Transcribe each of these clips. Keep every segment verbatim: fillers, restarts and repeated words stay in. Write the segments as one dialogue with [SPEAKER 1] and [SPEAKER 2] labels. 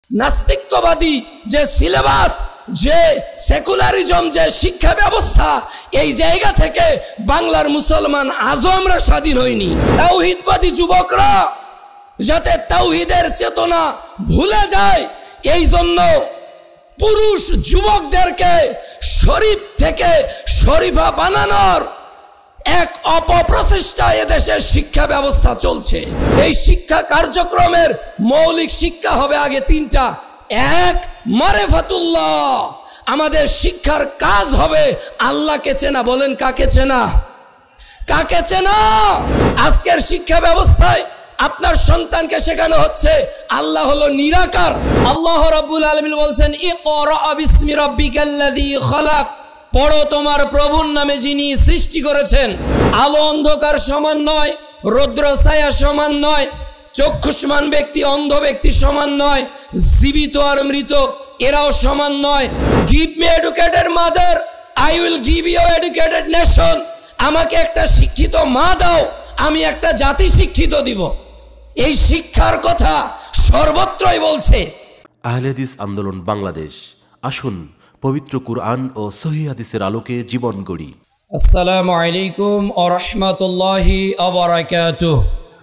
[SPEAKER 1] নাস্তিকবাদী যে সিলেবাস, যে সেকুলারিজম, যে শিক্ষা ব্যবস্থা, এই জায়গা থেকে বাংলার মুসলমান আজও আমরা স্বাধীন হইনি। তাওহীদবাদী যুবকরা যাতে তাওহীদের চেতনা ভুলে যায়, এই জন্য পুরুষ যুবকদেরকে শরীফ থেকে শরীফা বানানোর এক অপপ্রচেষ্টা এদেশের শিক্ষা ব্যবস্থা চলছে। এই শিক্ষা কার্যক্রমের মৌলিক শিক্ষা হবে আগে তিনটা। এক, মারিফাতুল্লাহ, আমাদের শিক্ষার কাজ হবে আল্লাহকে চেনা। বলেন কাকে চেনা? কাকে চেনা? আজকের শিক্ষা ব্যবস্থায় আপনার সন্তানকে শেখানো হচ্ছে আল্লাহ হলো নিরাকার। আল্লাহ রাব্বুল আলামিন বলছেন, ইকরা বিসমি রাব্বিকাল্লাযী খালাক, পড়ো তোমার প্রভুর নামে যিনি সৃষ্টি করেছেন। আলো অন্ধকার সমান নয়, রৌদ্র ছায়া সমান নয়, চক্ষুষ্মান ব্যক্তি অন্ধ ব্যক্তি সমান নয়, জীবিত আর মৃত এরাও সমান নয়। Give me educated mother, I will give you educated nation. আমাকে একটা শিক্ষিত মা দাও, আমি একটা জাতি শিক্ষিত দিব। এই শিক্ষার কথা সর্বত্রই বলছে।
[SPEAKER 2] আহলে হাদিস আন্দোলন বাংলাদেশ, আসুন পবিত্র কুরআন ও সহিহ হাদিসের আলোকে জীবন গড়ি।
[SPEAKER 1] আসসালামু আলাইকুম ওয়া রাহমাতুল্লাহি ওয়া বারাকাতুহু।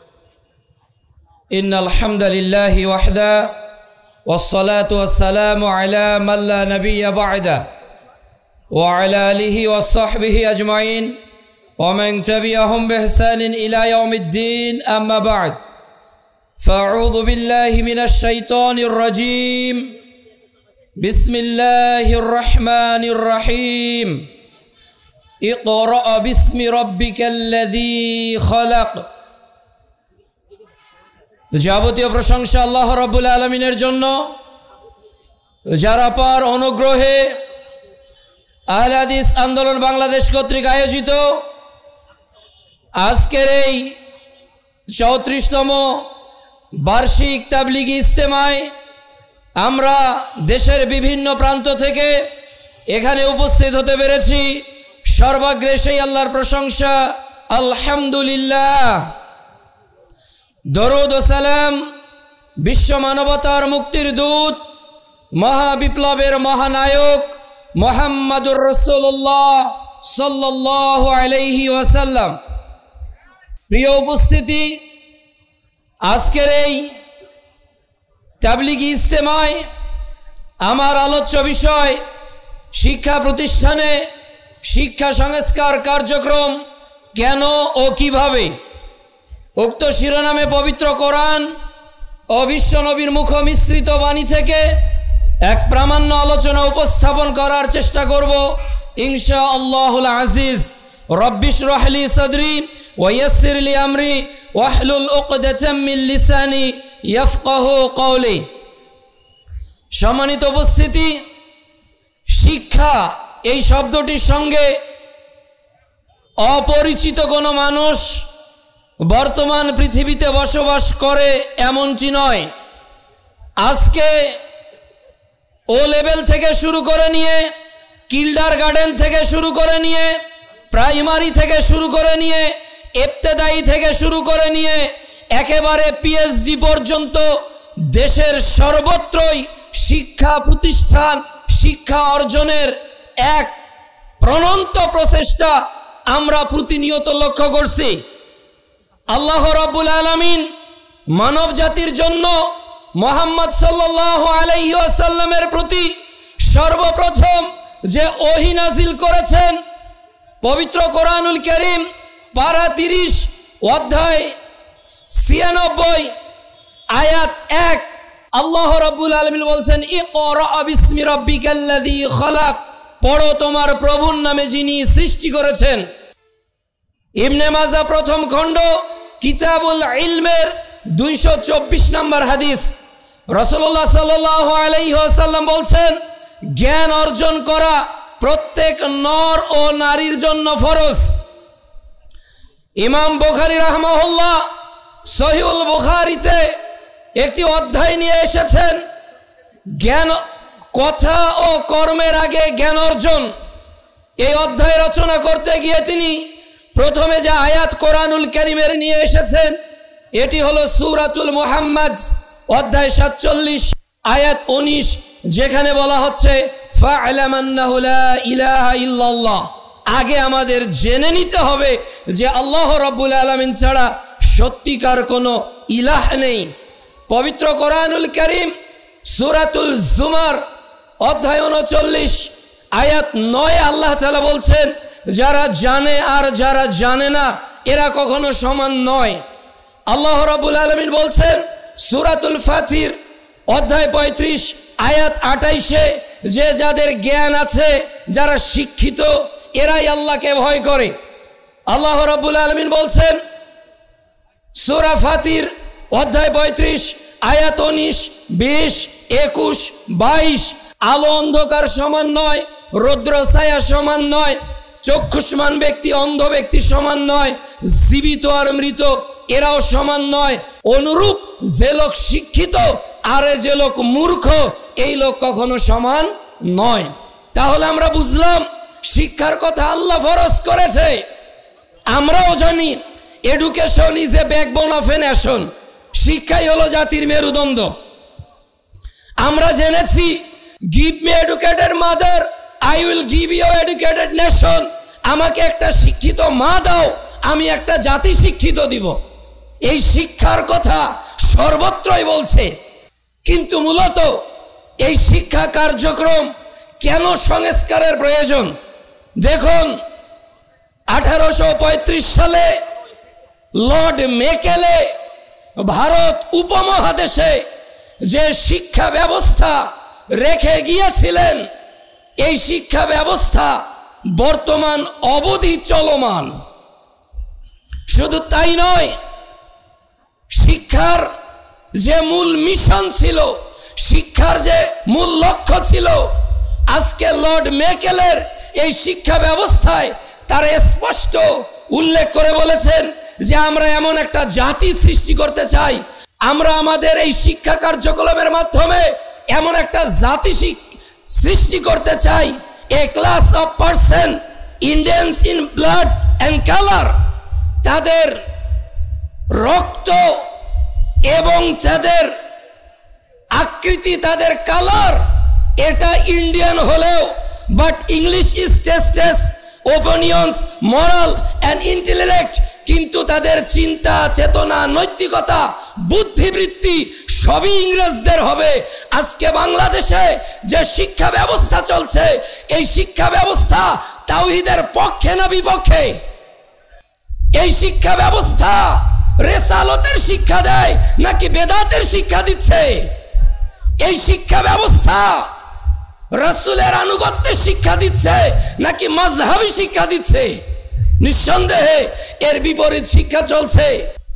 [SPEAKER 1] ইন্নাল হামদালিল্লাহি ওয়াহদা ওয়াস সালাতু ওয়াস সালামু আলা মান লা নাবিয়্যা বা'দা ওয়া আলা আলিহি ওয়াস সাহবিহি আজমাইন ওয়া মান তাবি'আহুম বিইহসানিন ইলা ইয়াউমিদ্দিন, আম্মা বা'দ। ফাআউযু বিল্লাহি মিনাশ শাইতানির রাজীম। বিসমিল্লাহির রহমানির রহিম। ইকরা বিসমি রাব্বিকাল্লাযী খালাক। যাবতীয় প্রশংসা আল্লাহ রাব্বুল আলামিনের জন্য, যারা পার অনুগ্রহে আহলে হাদিস আন্দোলন বাংলাদেশ কর্তৃক আয়োজিত আজকের এই চৌত্রিশতম বার্ষিক তাবলিগি ইজতেমায় আমরা দেশের বিভিন্ন প্রান্ত থেকে এখানে উপস্থিত হতে পেরেছি। সর্বাগ্রে সেই আল্লাহর প্রশংসা, আলহামদুলিল্লাহ। দরুদ ও সালাম বিশ্ব মানবতার মুক্তির দূত, মহাবিপ্লবের মহানায়ক মুহাম্মাদুর রাসূলুল্লাহ সাল্লাল্লাহু আলাইহি ওয়াসাল্লাম। প্রিয় উপস্থিতি, আজকের এই তাবলিগি ইজতেমায় আমার আলোচ্য বিষয় শিক্ষা প্রতিষ্ঠানে শিক্ষা সংস্কার কার্যক্রম কেন ও কিভাবে। উক্ত শিরোনামে পবিত্র কোরআন ও বিশ্ব নবীর মুখ মিশ্রিত বাণী থেকে এক প্রামাণ্য আলোচনা উপস্থাপন করার চেষ্টা করব ইনশাআল্লাহুল আজিজ। রব্বিশ রাহলি সাদরি ওয়া ইয়াসসির লি আমরি ওয়াহলুল উকদাতাম মিন লিসানি ইয়াফকাহু কওলি। সম্মানিত উপস্থিতি, শিক্ষা এই শব্দটির সঙ্গে অপরিচিত কোনো মানুষ বর্তমান পৃথিবীতে বসবাস করে এমনটি নয়। আজকে ও লেভেল থেকে শুরু করে নিয়ে, কিন্ডার গার্ডেন থেকে শুরু করে নিয়ে, প্রাইমারি থেকে শুরু করে নিয়ে, ইবতেদায়ী থেকে শুরু করে নিয়ে একেবারে পিএইচডি পর্যন্ত দেশের সর্বত্রই শিক্ষা প্রতিষ্ঠান, শিক্ষা অর্জনের এক প্রণন্ত প্রচেষ্টা আমরা প্রতিনিয়ত লক্ষ্য করছি। আল্লাহ রাব্বুল আলামিন মানব জাতির জন্য মুহাম্মদ সাল্লাল্লাহু আলাইহি ওয়াসাল্লামের প্রতি সর্বপ্রথম যে ওহী নাজিল করেছেন, পবিত্র কোরআনুল কারীম পারা তিরিশ অধ্যায় ছিয়ানব্বই আয়াত এক, আল্লাহ রাব্বুল আলামিন বলছেন, ইকরা বিসমি রাব্বিকাল্লাযী খালাক, পড়ো তোমার প্রভুর নামে যিনি সৃষ্টি করেছেন। ইবনে মাজাহ প্রথম খণ্ড কিতাবুল ইলমের দুইশো চব্বিশ নম্বর হাদিস। রাসূলুল্লাহ সাল্লাল্লাহু আলাইহি ওয়াসাল্লাম বলছেন, জ্ঞান অর্জন করা প্রত্যেক নর ও নারীর জন্য ফরজ। ইমাম বুখারী রাহমাহুল্লাহ সহিহুল বুখারীতে একটি অধ্যায় নিয়ে এসেছেন, জ্ঞান কথা ও কর্মের আগে জ্ঞান অর্জন। এই অধ্যায় রচনা করতে গিয়ে তিনি প্রথমে যে আয়াত কোরআনুল কারীমের নিয়ে এসেছেন, এটি হলো সূরাতুল মুহাম্মাদ অধ্যায় সাতচল্লিশ আয়াত উনিশ, যেখানে বলা হচ্ছে ফা'লাম আন্নাহু লা ইলাহা ইল্লাল্লাহ। আগে আমাদের জেনে নিতে হবে যে আল্লাহ রাব্বুল আলামিন ছাড়া সত্যিকার কোনো ইলাহ নেই। পবিত্র কোরআনুল কারীম সূরাতুল জুমার অধ্যায় উনচল্লিশ আয়াত নয় আল্লাহ তাআলা বলছেন, যারা জানে আর যারা জানে না এরা কখনো সমান নয়। আল্লাহ রাব্বুল আলামিন বলছেন সূরাতুল ফাতির অধ্যায় পঁয়ত্রিশ আয়াত আটাইশে, যে যাদের জ্ঞান আছে, যারা শিক্ষিত, এরাই আল্লাহকে ভয় করে। আল্লাহ রাব্বুল আলামিন বলছেন সূরা ফাতির অধ্যায় পঁয়ত্রিশ আয়াত উনিশ, বিশ, একুশ, বাইশ, আলো অন্ধকার সমান নয়, রৌদ্র ছায়া সমান নয়, চক্ষুষ্মান ব্যক্তি অন্ধ ব্যক্তি সমান নয়, জীবিত আর মৃত এরাও সমান নয়। অনুরূপ যে লোক শিক্ষিত আর যে লোক মূর্খ, এই লোক কখনো সমান নয়। তাহলে আমরা বুঝলাম শিক্ষার কথা আল্লাহ ফরজ করেছে। আমরাও জানি education is a backbone of a nation, শিক্ষাই হলো জাতির মেরুদণ্ড। আমরা জেনেছি give me educated mother I will give you educated nation. আমাকে একটা শিক্ষিত মা দাও, আমি একটা জাতি শিক্ষিত দিব। এই শিক্ষার কথা সর্বত্রই বলছে, কিন্তু মূলত এই শিক্ষা কার্যক্রম কেন সংস্কারের প্রয়োজন? দেখুন, আঠারোশো পঁয়ত্রিশ সালে লর্ড মেকেলে ভারত উপমহাদেশে যে শিক্ষা ব্যবস্থা রেখে গিয়েছিলেন, এই শিক্ষা ব্যবস্থা বর্তমান অবধি চলমান। শুধু তাই নয়, শিক্ষার যে মূল মিশন ছিল, শিক্ষার যে মূল লক্ষ্য ছিল, আজকে লর্ড মেকেলের এই শিক্ষা ব্যবস্থায় তারা স্পষ্ট উল্লেখ করে বলেছেন যে আমরা এমন একটা জাতি সৃষ্টি করতে চাই, আমরা আমাদের এই শিক্ষা কার্যক্রমের মাধ্যমে এমন একটা জাতি সৃষ্টি করতে চাই, a class of person Indians in blood and colour, তাদের রক্ত এবং তাদের আকৃতি, তাদের কালার এটা ইন্ডিয়ান হলেও, but English is tastes opinions moral and intellect, কিন্তু তাদের চিন্তা চেতনা নৈতিকতা বুদ্ধিবৃত্তি সবই ইংরেজদের হবে। আজকে বাংলাদেশে যে শিক্ষা ব্যবস্থা চলছে, এই শিক্ষা ব্যবস্থা তাওহীদের পক্ষে না বিপক্ষে? এই শিক্ষা ব্যবস্থা রেসালতের শিক্ষা দেয় নাকি বেদাতের শিক্ষা দিচ্ছে? এই শিক্ষা ব্যবস্থা রাসূলের আনুগত্যের শিক্ষা দিচ্ছে নাকি মাযহাবী শিক্ষা দিচ্ছে? নিঃসন্দেহে এর বিপরীত শিক্ষা চলছে।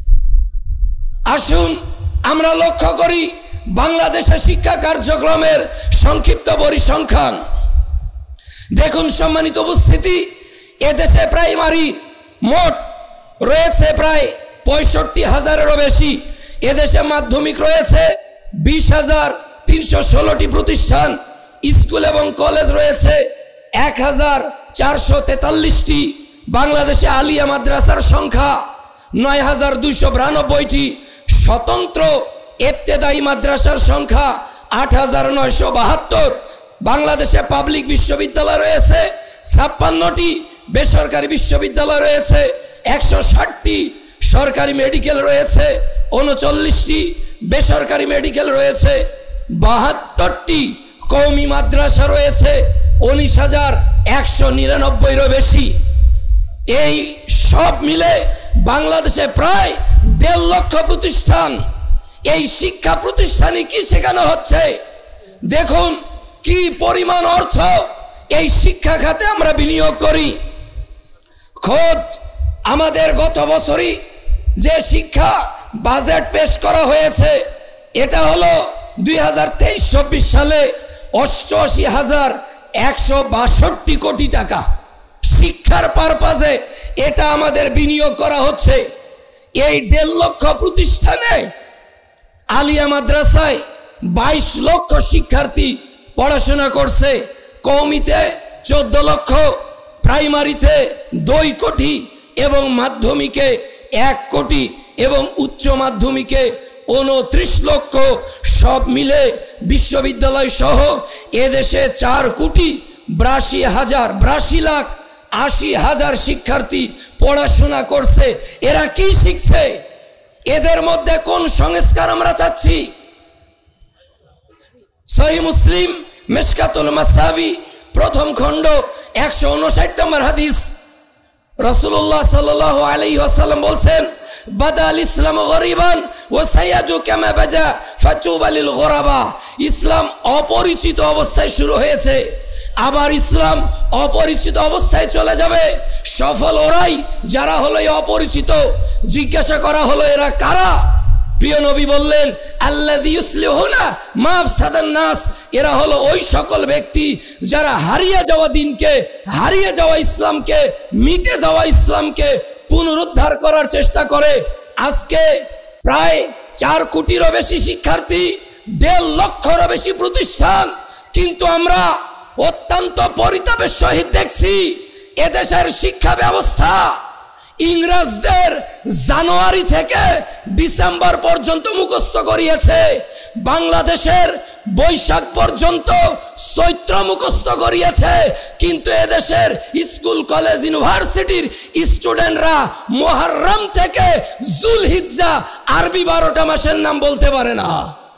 [SPEAKER 1] আসুন আমরা লক্ষ্য করি বাংলাদেশের শিক্ষা কার্যক্রমের সংক্ষিপ্ত পরিসংখ্যান। দেখুন সম্মানিত উপস্থিতি, এদেশে প্রাইমারি মোট রয়েছে প্রায় পঁয়ষট্টি হাজারেরও বেশি। এদেশে মাধ্যমিক রয়েছে বিশ হাজার তিনশো ষোলোটি প্রতিষ্ঠান, স্কুল এবং কলেজ রয়েছে এক হাজার চারশো তেতাল্লিশটি। বাংলাদেশে আলিয়া মাদ্রাসার সংখ্যা নয় হাজার দুইশো বিরানব্বইটি, স্বতন্ত্র ইবতেদায়ী মাদ্রাসার সংখ্যা আট হাজার নয়শো বাহাত্তর। বাংলাদেশে পাবলিক বিশ্ববিদ্যালয় রয়েছে ছাপ্পান্নটি, বেসরকারি বিশ্ববিদ্যালয় রয়েছে একশো ষাটটি, সরকারি মেডিকেল রয়েছে উনচল্লিশটি, বেসরকারি মেডিকেল রয়েছে বাহাত্তরটি, কওমি মাদ্রাসা রয়েছে উনিশ হাজার একশো নিরানব্বইরও বেশি। এই সব মিলে বাংলাদেশে প্রায় দেড় লক্ষ প্রতিষ্ঠান। এই শিক্ষা প্রতিষ্ঠানে কি শেখানো হচ্ছে? দেখুন কি পরিমাণ অর্থ এই শিক্ষা খাতে আমরা বিনিয়োগ করি। খোদ আমাদের গত বছরই যে শিক্ষা বাজেট পেশ করা হয়েছে, এটা হলো দুই হাজার তেইশ চব্বিশ সালে অষ্টআশি হাজার একশো বাষট্টি কোটি টাকা। শিক্ষার পারপাজে এটা আমাদের বিনিয়োগ করা হচ্ছে। এই দেড় লক্ষ প্রতিষ্ঠানে আলিয়া মাদ্রাসায় বাইশ লক্ষ শিক্ষার্থী পড়াশোনা করছে, কওমিতে চোদ্দ লক্ষ, প্রাইমারিতে দুই কোটি এবং মাধ্যমিকে এক কোটি এবং উচ্চ মাধ্যমিকে উনত্রিশ লক্ষ, সব মিলে বিশ্ববিদ্যালয় সহ এদেশে চার কোটি বিরাশি হাজার বিরাশি লাখ আশি হাজার শিক্ষার্থী পড়াশোনা করছে। এরা কি শিখছে? এদের মধ্যে কোন সংস্কার আমরা চাচ্ছি? সহিহ মুসলিম মিশকাতুল মাসাবি প্রথম খণ্ড একশো উনষাট নম্বর হাদিস, রাসূলুল্লাহ সাল্লাল্লাহু আলাইহি ওয়াসাল্লাম বলছেন, বাদাল ইসলাম গরিবান ওয়া সায়াদু কামা বাজা ফাতুবা লিল গুরাবা। ইসলাম অপরিচিত অবস্থায় শুরু হয়েছে, আবার ইসলাম অপরিচিত অবস্থায় চলে যাবে। সফল ওরাই যারা হলো অপরিচিত। জিজ্ঞাসা করা হলো এরা কারা? প্রিয় নবী বললেন, আল্লাযী ইউসলিহুনা মা আফসাদান নাস। এরা হলো ওই সকল ব্যক্তি যারা হারিয়ে যাওয়া দিনকে, হারিয়ে যাওয়া ইসলামকে, মিটে যাওয়া ইসলামকে পুনরুদ্ধার করার চেষ্টা করে। আজকে প্রায় চার কোটিরও বেশি শিক্ষার্থী, দেড় লক্ষেরও বেশি প্রতিষ্ঠান, কিন্তু আমরা অত্যন্ত পরিতাপের সহিত দেখছি এদেশের শিক্ষা ব্যবস্থা ইংরেজদের জানুয়ারি থেকে ডিসেম্বর পর্যন্ত মুখস্থ করিয়েছে, বাংলাদেশের বৈশাখ পর্যন্ত চৈত্র মুখস্থ করিয়েছে, কিন্তু এদেশের স্কুল কলেজ ইউনিভার্সিটির স্টুডেন্টরা মুহররম থেকে জুলহিজ্জা আরবি বারোটা মাসের নাম বলতে পারে না।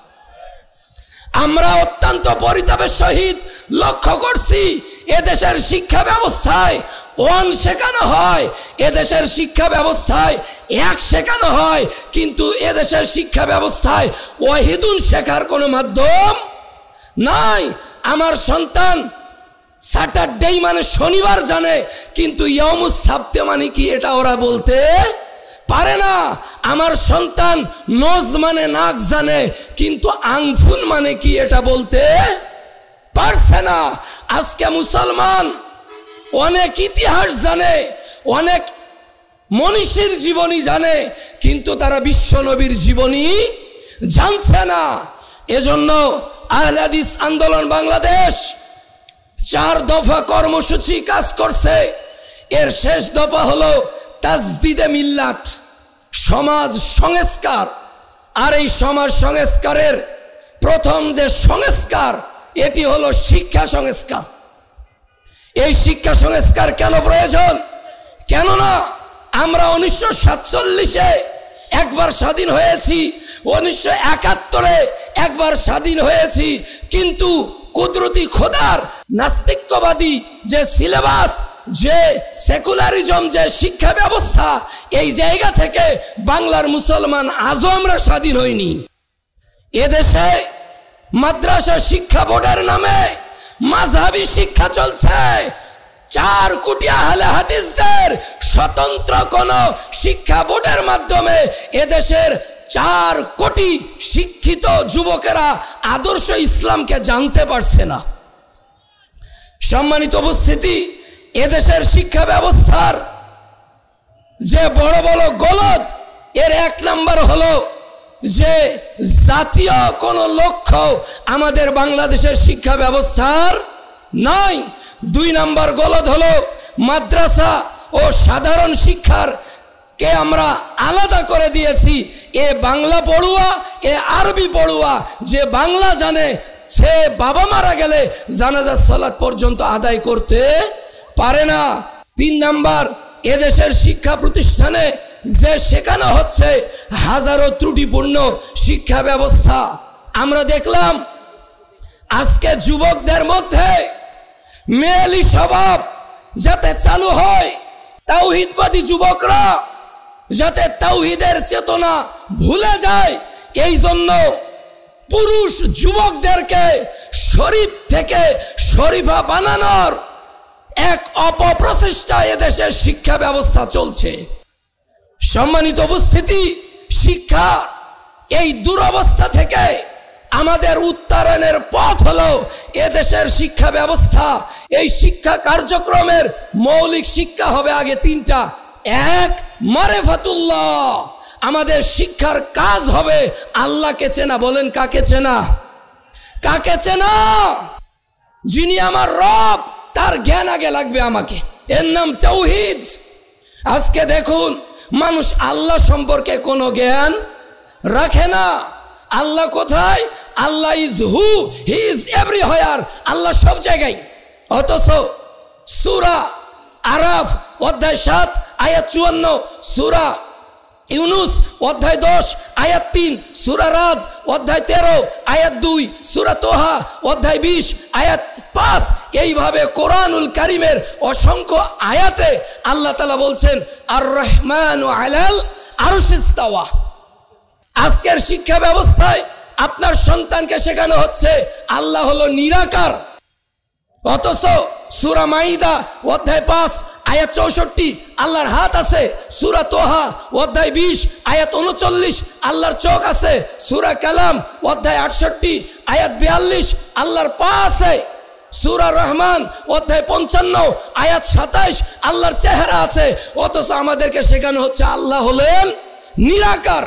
[SPEAKER 1] আমরা অত্যন্ত পরিতাপের সহিত লক্ষ্য করছি এদেশের শিক্ষা ব্যবস্থায় ওয়ান শেখানো হয়, এদেশের শিক্ষা ব্যবস্থায় এক শেখানো হয়, কিন্তু এদেশের শিক্ষা ব্যবস্থায় ওয়াহিদুন শেখার কোনো মাধ্যম নাই। আমার সন্তান স্যাটারডে মানে শনিবার জানে, কিন্তু ইয়াউমুস সাবতে মানে কি এটা ওরা বলতে পারে না। আমার সন্তান নজ মানে নাক জানে, কিন্তু আংফুল মানে কি এটা বলতে পারছে না। আজকে মুসলমান অনেক ইতিহাস জানে, অনেক মনীষীর জীবনী জানে, কিন্তু তারা বিশ্ব নবীর জীবনী জানছে না। এজন্য আহলে হাদিস আন্দোলন বাংলাদেশ চার দফা কর্মসূচি কাজ করছে। এর শেষ দফা হলো তাজদিদে মিল্লাত, সমাজ সংস্কার। আর এই সমাজ সংস্কারের প্রথম যে সংস্কার এটি হলো শিক্ষা সংস্কার। এই শিক্ষা সংস্কার কেন প্রয়োজন? কেননা আমরা উনিশশো সাতচল্লিশে একবার স্বাধীন হয়েছি, উনিশশো একাত্তরে একবার স্বাধীন হয়েছি, কিন্তু কুদরতি খোদার নাস্তিকবাদী যে সিলেবাস, যে সেকুলারিজম, যে শিক্ষা ব্যবস্থা, এই জায়গা থেকে বাংলার মুসলমান আজও আমরা স্বাধীন হইনি। এদেশে মাদ্রাসা শিক্ষা বোর্ডের নামে মাযহাবী শিক্ষা চলছে। চার কোটি আহলে হাদিসদের স্বতন্ত্র কোন শিক্ষা বোর্ডের মাধ্যমে এদেশের চার কোটি শিক্ষিত যুবকেরা আদর্শ ইসলামকে জানতে পারছে না। সম্মানিত উপস্থিতি, এদেশের শিক্ষা ব্যবস্থার যে বড় বড় গলদ, এর এক নাম্বার হলো যে জাতীয় কোন লক্ষ্য আমাদের বাংলাদেশের শিক্ষা ব্যবস্থার নাই। দুই নাম্বার গলদ হলো মাদ্রাসা ও সাধারণ শিক্ষার কে আমরা আলাদা করে দিয়েছি। এ বাংলা পড়ুয়া, এ আরবি পড়ুয়া। যে বাংলা জানে সে বাবা মারা গেলে জানাজা সালাত পর্যন্ত আদায় করতে পারে না। তিন নাম্বার, এদেশের শিক্ষা প্রতিষ্ঠানে যে শেখানো হচ্ছে হাজারো ত্রুটিপূর্ণ শিক্ষা ব্যবস্থা। আমরা দেখলাম আজকে যুবকদের মধ্যে মেয়েলি স্বভাব যাতে চালু হয়, তাওহীদবাদী যুবকরা যাতে তাওহীদের চেতনা ভুলে যায়, এই জন্য পুরুষ যুবকদেরকে শরীফ থেকে শরীফা বানানোর এক অপপ্রচেষ্টা এদেশের শিক্ষা ব্যবস্থা চলছে। সম্মানিত উপস্থিতি, শিক্ষা এই দুরবস্থা থেকে আমাদের উত্তরণের পথ হলো এদেশের শিক্ষা ব্যবস্থা। এই শিক্ষা কার্যক্রমের মৌলিক শিক্ষা হবে আগে তিনটা। এক, মারিফাতুল্লাহ, আমাদের শিক্ষার কাজ হবে আল্লাহকে চেনা। বলেন কাকে চেনা? কাকে চেনা? যিনি আমার রব, তার জ্ঞান আগে লাগবে আমাকে, এর নাম তাওহীদ। আজকে দেখুন মানুষ আল্লাহ সম্পর্কে কোনো জ্ঞান রাখে না। আল্লাহ কোথায়? Allah is who, he is everywhere, Allah সব জায়গায়। অথচ সূরা আরাফ অধ্যায় সাত আয়াত চুয়ান্ন, সূরা ইউনুস অধ্যায় দশ আয়াত তিন, সূরা রাদ অধ্যায় তেরো আয়াত দুই, সূরা তোহা অধ্যায় বিশ আয়াত পাঁচ, এইভাবে কোরআনুল কারিমের অসংখ্য আয়াতে আল্লাহ তাআলা বলছেন আর রহমানু আলাল আরশি ইস্তাওয়া। আজকের শিক্ষা ব্যবস্থায় আপনার সন্তানকে শেখানো হচ্ছে আল্লাহ হলো নিরাকার, অথচ সূরা মাইদা অধ্যায় পাঁচ আয়াত চৌষট্টি আল্লাহর হাত আছে, সূরা তোহা অধ্যায় বিশ আয়াত উনচল্লিশ আল্লাহর চোখ আছে, সূরা কালাম অধ্যায় আটষট্টি আয়াত বিয়াল্লিশ আল্লাহর পা আছে, সূরা রহমান অধ্যায় পঞ্চান্ন আয়াত সাতাইশ আল্লাহর চেহারা আছে। অথচ আমাদেরকে শেখানো হচ্ছে আল্লাহ হলেন নিরাকার।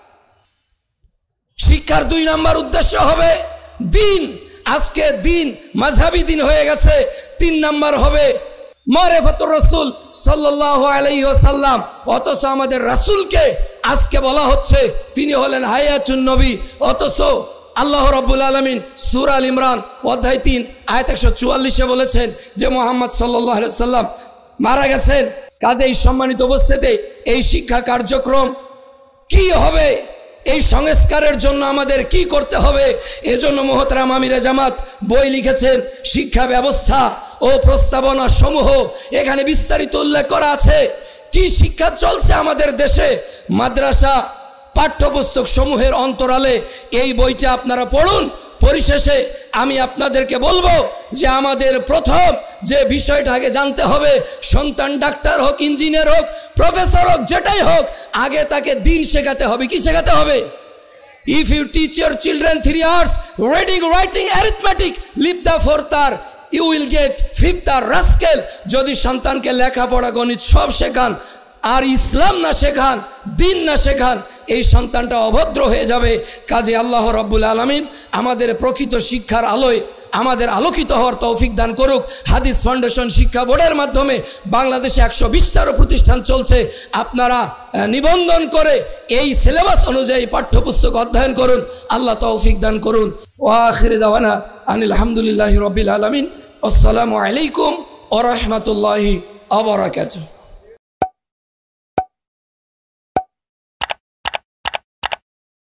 [SPEAKER 1] শিক্ষার দুই নাম্বার উদ্দেশ্য হবে দিন। আজকে দিন মাযহাবী দিন হয়ে গেছে। তিন নাম্বার হবে মারিফাতুর রাসূল সাল্লাল্লাহু আলাইহি ওয়াসাল্লাম। অথচ আমাদের রাসূলকে আজকে বলা হচ্ছে তিনি হলেন হায়াতুন নবী। অথচ আল্লাহ রাব্বুল আলামিন সূরা আল ইমরান অধ্যায় তিন আয়াত একশো চুয়াল্লিশে বলেছেন যে মুহাম্মদ সাল্লাল্লাহু আলাইহি ওয়াসাল্লাম মারা গেছেন। কাজেই সম্মানিত উপস্থিতি, এই শিক্ষা কার্যক্রম কি হবে, এই সংস্কারের জন্য আমাদের কি করতে হবে, এজন্য মুহতারাম আমিরে জামাত বই লিখেছেন শিক্ষা ব্যবস্থা ও প্রস্তাবনা সমূহ। এখানে বিস্তারিত উল্লেখ করা আছে কি শিক্ষা চলছে আমাদের দেশে। মাদ্রাসা পাঠ্যপুস্তক সমূহের অন্তরালে এই বইটা আপনারা পড়ুন। পরিশেষে আমি আপনাদেরকে বলবো যে আমাদের প্রথম যে বিষয়টা আগে জানতে হবে, সন্তান ডাক্তার হোক, ইঞ্জিনিয়ার হোক, প্রফেসর হোক, যেটাই হোক, আগে তাকে দিন শেখাতে হবে। কি শেখাতে হবে? If you teach your children three hours reading, writing, arithmetic, leave the fourth hour you will get fifth hour rascal. যদি সন্তানকে লেখাপড়া, গণিত সব শেখান আর ইসলাম না শেখান, দিন না শেখান, এই সন্তানটা অভদ্র হয়ে যাবে। কাজে আল্লাহ রাব্বুল আলামিন আমাদের প্রকৃত শিক্ষার আলোয় আমাদের আলোকিত হওয়ার তৌফিক দান করুক। হাদিস ফাউন্ডেশন শিক্ষা বোর্ডের মাধ্যমে বাংলাদেশে একশো বিশটারও প্রতিষ্ঠান চলছে। আপনারা নিবন্ধন করে এই সিলেবাস অনুযায়ী পাঠ্যপুস্তক অধ্যয়ন করুন। আল্লাহ তৌফিক দান করুন। ওয়া আখির দাওয়ানা আনিল হামদুলিল্লাহি রাব্বিল আলামিন। আসসালামু আলাইকুম ওয়া রাহমাতুল্লাহি ওয়া বারাকাতুহু।